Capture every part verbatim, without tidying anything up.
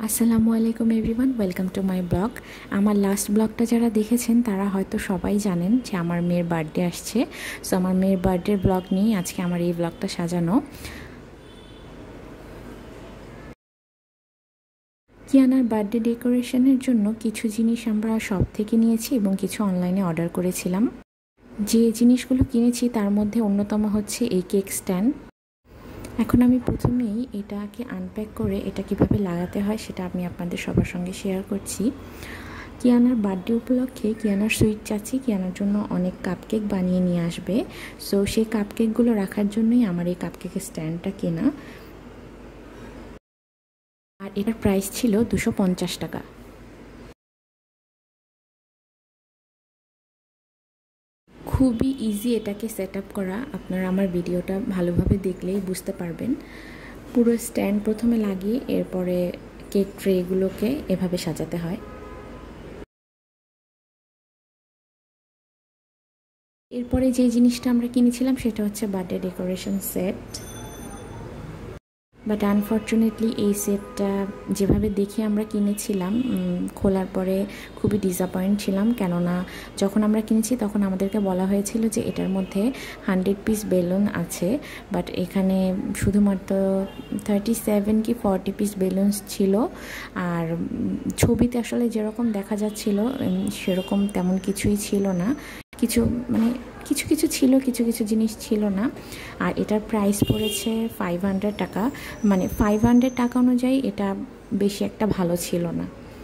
আসসালামু আলাইকুম everyone, welcome to my blog. আমার লাস্ট ব্লগটা যারা দেখেছেন তারা হয়তো সবাই জানেন যে আমার মেয়ের বার্থডে আসছে। সো আমার মেয়ের বার্থডের ব্লগ নিয়ে আজকে আমার এই ব্লগটা সাজানো। কিয়ানার বার্থডে ডেকোরেশনের জন্য কিছু জিনিস আমরা শপ থেকে নিয়েছি এবং কিছু অনলাইনে অর্ডার করেছিলাম। যে জিনিসগুলো কিনেছি তার মধ্যে অন্যতম হচ্ছে এই কেক স্ট্যান্ড। এখন আমি প্রথমেই এটাকে আনপ্যাক করে এটা কিভাবে লাগাতে হয় সেটা আমি আপনাদের সবার সঙ্গে শেয়ার করছি। কিয়ানার বার্থডে উপলক্ষে কিয়ানার সুইট চাচি কিয়ানার জন্য অনেক কাপকেক বানিয়ে নিয়ে আসবে। সো সেই কাপকেকগুলো রাখার জন্যই আমার এই কাপকেকের স্ট্যান্ডটা কেনা, আর এটার প্রাইস ছিল দুশো পঞ্চাশ টাকা। খুবই ইজি এটাকে সেট আপ করা, আপনারা আমার ভিডিওটা ভালোভাবে দেখলেই বুঝতে পারবেন। পুরো স্ট্যান্ড প্রথমে লাগিয়ে এরপরে কেক ট্রেগুলোকে এভাবে সাজাতে হয়। এরপরে যে জিনিসটা আমরা কিনেছিলাম সেটা হচ্ছে birthday decoration set, but unfortunately এই সেটটা যেভাবে দেখে আমরা কিনেছিলাম খোলার পরে খুবই ডিসঅ্যাপয়েন্ট ছিলাম, কেননা যখন আমরা কিনেছি তখন আমাদেরকে বলা হয়েছিল যে এটার মধ্যে হান্ড্রেড পিস বেলুন আছে, বাট এখানে শুধুমাত্র থার্টি সেভেন কি ফর্টি পিস বেলুনস ছিল। আর ছবিতে আসলে যেরকম দেখা যাচ্ছিল সেরকম তেমন কিছুই ছিল না, কিছু মানে কিছু কিছু ছিল, কিছু কিছু জিনিস ছিল না। আর এটার প্রাইস পড়েছে ফাইভ হান্ড্রেড টাকা, মানে ফাইভ হান্ড্রেড টাকা অনুযায়ী এটা বেশি একটা ভালো ছিল না।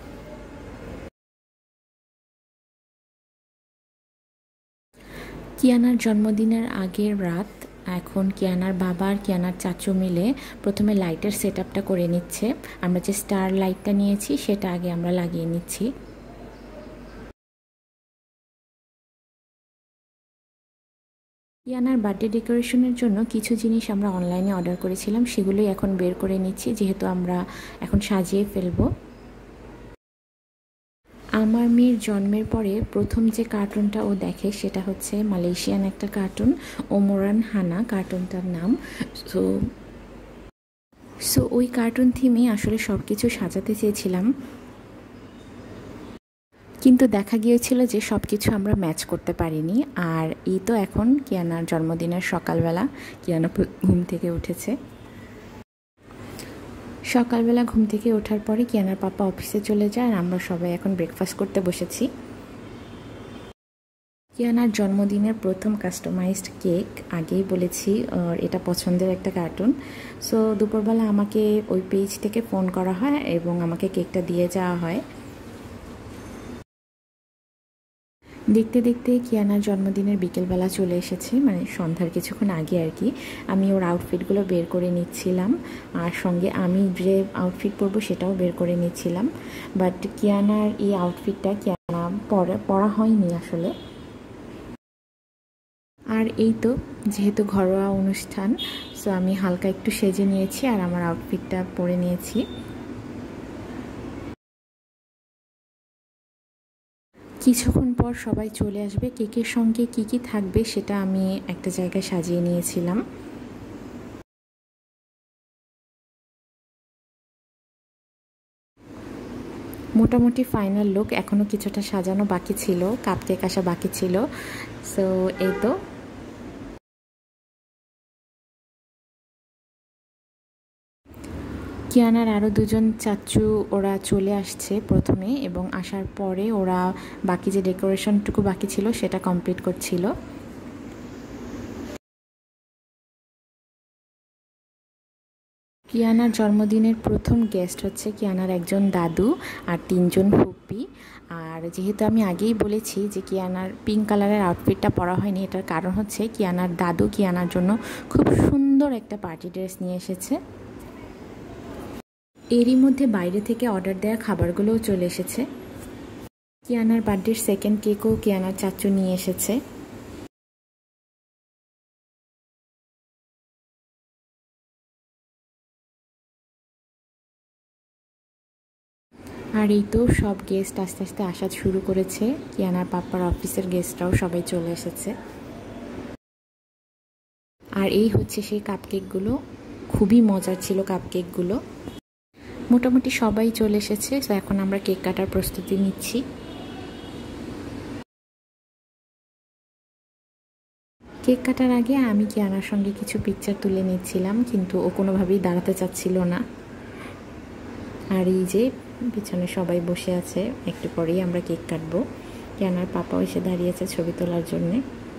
কিয়ানার জন্মদিনের আগের রাত এখন কিয়ানার বাবা আর কিয়ানার চাচু মিলে প্রথমে লাইটের সেট আপটা করে নিচ্ছে। আমরা যে স্টার লাইটটা নিয়েছি সেটা আগে আমরা লাগিয়ে নিচ্ছি। কিয়ানার বার্থডে ডেকোরেশনের জন্য কিছু জিনিস আমরা অনলাইনে অর্ডার করেছিলাম, সেগুলোই এখন বের করে নিচ্ছি যেহেতু আমরা এখন সাজিয়ে ফেলবো। আমার মেয়ের জন্মের পরে প্রথম যে কার্টুনটা ও দেখে সেটা হচ্ছে মালয়েশিয়ান একটা কার্টুন, ওমরান হানা কার্টুনটার নাম। সো সো ওই কার্টুন থিমে আসলে সব কিছু সাজাতে চেয়েছিলাম, কিন্তু দেখা গিয়েছিল যে সব কিছু আমরা ম্যাচ করতে পারিনি। আর এই তো এখন কিয়ানার জন্মদিনের সকালবেলা কিয়ানা ঘুম থেকে উঠেছে। সকালবেলা ঘুম থেকে ওঠার পরে কিয়ানার পাপা অফিসে চলে যায় আর আমরা সবাই এখন ব্রেকফাস্ট করতে বসেছি। কিয়ানার জন্মদিনের প্রথম কাস্টমাইজড কেক, আগেই বলেছি আর এটা পছন্দের একটা কার্টুন। সো দুপুরবেলা আমাকে ওই পেজ থেকে ফোন করা হয় এবং আমাকে কেকটা দিয়ে যাওয়া হয়। দেখতে দেখতে কিয়ানার জন্মদিনের বিকেলবেলা চলে এসেছে, মানে সন্ধ্যার কিছুক্ষণ আগে আর কি। আমি ওর আউটফিটগুলো বের করে নিচ্ছিলাম আর সঙ্গে আমি যে আউটফিট পরবো সেটাও বের করে নিচ্ছিলাম, বাট কিয়ানার এই আউটফিটটা কিয়ানা পরা পরা হয়নি আসলে। আর এই তো যেহেতু ঘরোয়া অনুষ্ঠান, সো আমি হালকা একটু সেজে নিয়েছি আর আমার আউটফিটটা পরে নিয়েছি। কিছুক্ষণ পর সবাই চলে আসবে, কেকের সঙ্গে কি কি থাকবে সেটা আমি একটা জায়গায় সাজিয়ে নিয়েছিলাম। মোটামুটি ফাইনাল লুক, এখনও কিছুটা সাজানো বাকি ছিল, কাপকেক আসা বাকি ছিল। সো এই তো কিয়ানার আরও দুজন চাচু ওরা চলে আসছে প্রথমে, এবং আসার পরে ওরা বাকি যে ডেকোরেশনটুকু বাকি ছিল সেটা কমপ্লিট করছিল। কিয়ানার জন্মদিনের প্রথম গেস্ট হচ্ছে কিয়ানার একজন দাদু আর তিনজন ফুপ্পি। আর যেহেতু আমি আগেই বলেছি যে কিয়ানার পিঙ্ক কালারের আউটফিটটা পরা হয়নি, এটার কারণ হচ্ছে কিয়ানার দাদু কিয়ানার জন্য খুব সুন্দর একটা পার্টি ড্রেস নিয়ে এসেছে। এরই মধ্যে বাইরে থেকে অর্ডার দেওয়া খাবারগুলোও চলে এসেছে। কিয়ানার বার্থডের সেকেন্ড কেকও কিয়ানার চাচু নিয়ে এসেছে। আর এই তো সব গেস্ট আস্তে আস্তে আসা শুরু করেছে, কিয়ানার পাপার অফিসের গেস্টরাও সবাই চলে এসেছে। আর এই হচ্ছে সেই কাপকেকগুলো, খুবই মজার ছিল কাপকেকগুলো। মোটামুটি সবাই চলে এসেছে, তো এখন আমরা কেক কাটার প্রস্তুতি নিচ্ছি। কেক কাটার আগে আমি কিয়ানার সঙ্গে কিছু পিকচার তুলে নিচ্ছিলাম, কিন্তু ও কোনোভাবেই দাঁড়াতে চাচ্ছিল না। আর এই যে পিছনে সবাই বসে আছে, একটু পরেই আমরা কেক কাটবো। কিয়ানার পাপাও এসে দাঁড়িয়েছে ছবি তোলার জন্যে।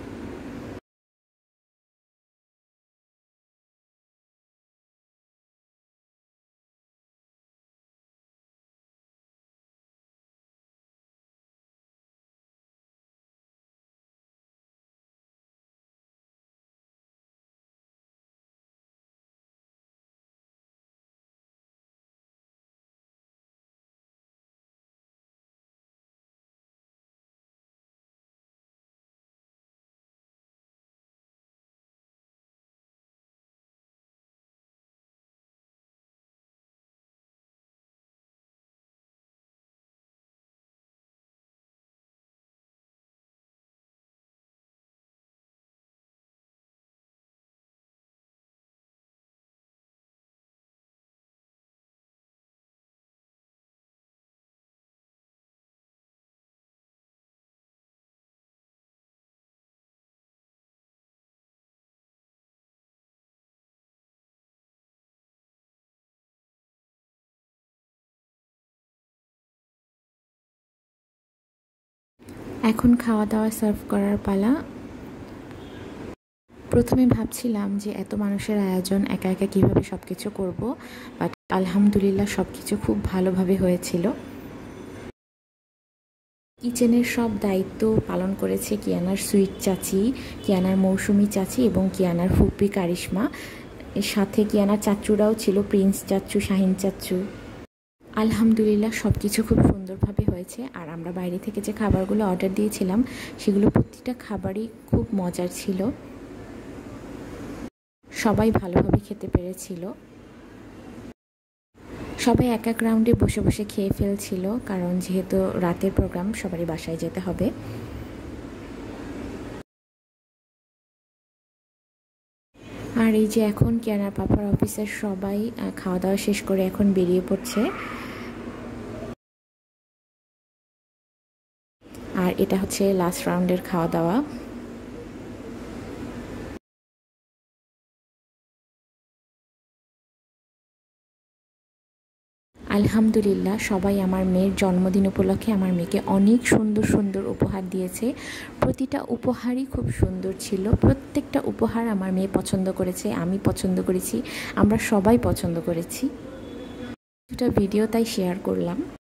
এখন খাওয়া দাওয়া সার্ভ করার পালা। প্রথমে ভাবছিলাম যে এত মানুষের আয়োজন একা একা কীভাবে সব কিছু করবো, বাট আলহামদুলিল্লাহ সব কিছু খুব ভালোভাবে হয়েছিল। কিচেনের সব দায়িত্ব পালন করেছে কিয়ানার সুইট চাচি, কিয়ানার মৌসুমি চাচি এবং কিয়ানার ফুপি কারিশমা। এর সাথে কিয়ানার চাচুরাও ছিল, প্রিন্স চাচু, শাহিন চাচু। আলহামদুলিল্লাহ সব কিছু খুব সুন্দরভাবে হয়েছে। আর আমরা বাইরে থেকে যে খাবারগুলো অর্ডার দিয়েছিলাম সেগুলো প্রতিটা খাবারই খুব মজার ছিল, সবাই ভালোভাবে খেতে পেরেছিল। সবাই এক এক রাউন্ডে বসে বসে খেয়ে ফেলছিল, কারণ যেহেতু রাতের প্রোগ্রাম সবারই বাসায় যেতে হবে। আর এই যে এখন কিয়ানার পাপার অফিসের সবাই খাওয়া দাওয়া শেষ করে এখন বেরিয়ে পড়ছে। আর এটা হচ্ছে লাস্ট রাউন্ডের খাওয়া দাওয়া। আলহামদুলিল্লাহ সবাই আমার মেয়ের জন্মদিন উপলক্ষে আমার মেয়েকে অনেক সুন্দর সুন্দর উপহার দিয়েছে। প্রতিটা উপহারই খুব সুন্দর ছিল, প্রত্যেকটা উপহার আমার মেয়ে পছন্দ করেছে, আমি পছন্দ করেছি, আমরা সবাই পছন্দ করেছি। দুটা ভিডিও তাই শেয়ার করলাম।